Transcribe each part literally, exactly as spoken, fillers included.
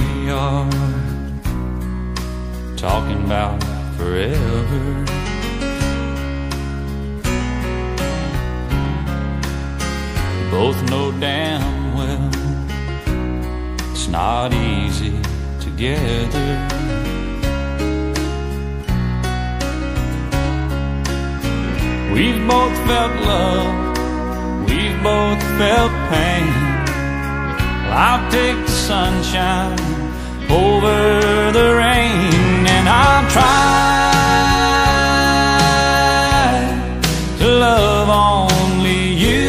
are talking about forever. Both know damn well it's not easy together. We've both felt love, we've both felt pain. Well, I'll take the sunshine over the rain, and I'll try to love only you,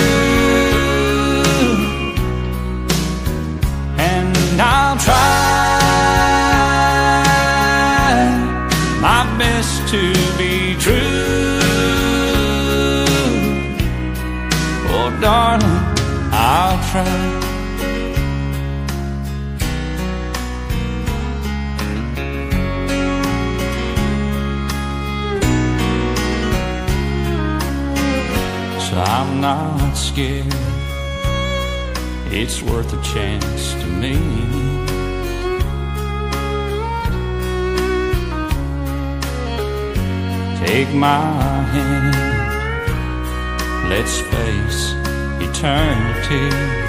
and I'll try my best to be true. Oh, darling, I'll try. So I'm not scared, it's worth a chance to me. Take my hand, let's face eternity.